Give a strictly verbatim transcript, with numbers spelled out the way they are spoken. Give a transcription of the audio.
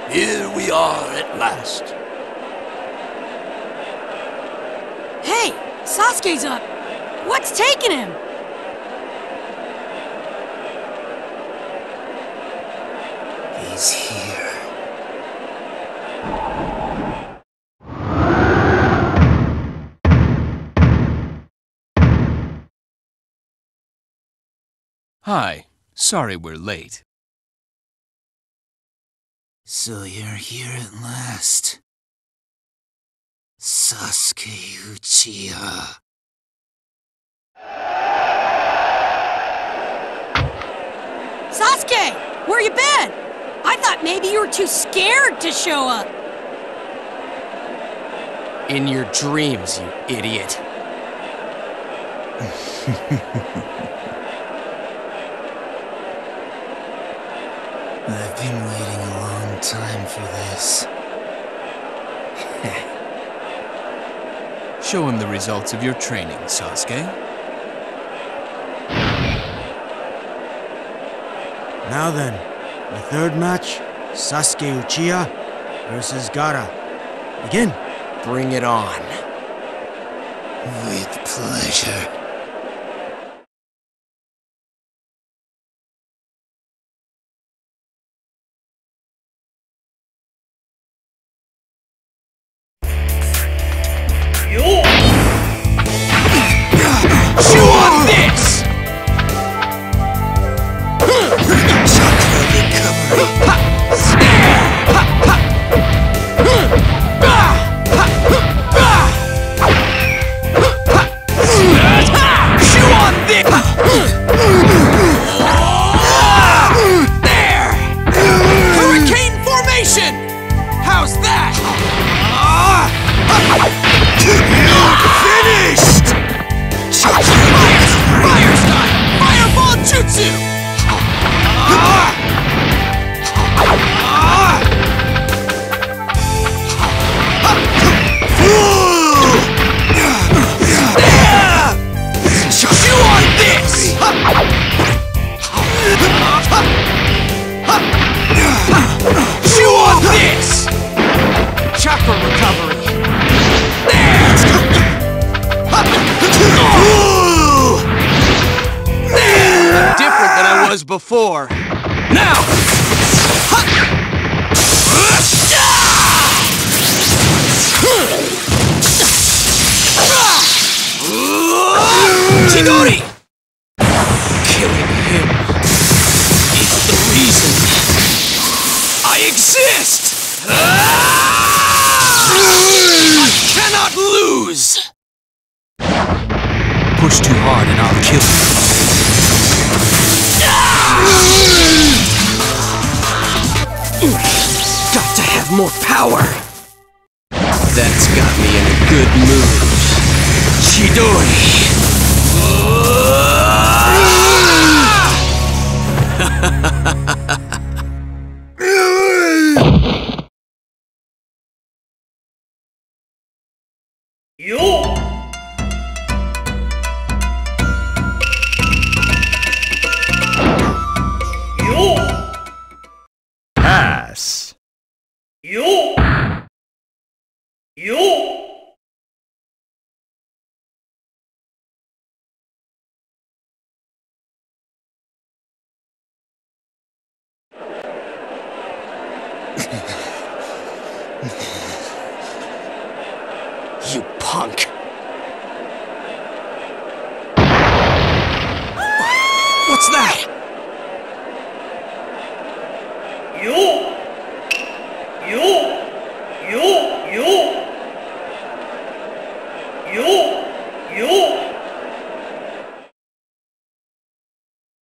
Here we are at last. Hey, Sasuke's up. What's taking him? He's here. Hi. Sorry we're late. So you're here at last. Sasuke Uchiha. Sasuke, where you been? I thought maybe you were too scared to show up. In your dreams, you idiot. I've been waiting a long time for this. Show him the results of your training, Sasuke. Now then, the third match, Sasuke Uchiha versus Gaara. Begin. Bring it on. With pleasure. Chew on this! Chakra recovery. Chew on this! There! Hurricane formation! How's that? Finished! Fire! Fire style! Fireball jutsu! Chew on this! Chew on this! Chakra recovery! There! Different than I was before. Now! Chidori! Killing him is the reason I exist! I cannot lose! Push too hard and I'll kill you. Got to have more power! That's got me in a good mood. Chidori! Yo! Pass. Yo! Yo! You punk! What's that? You!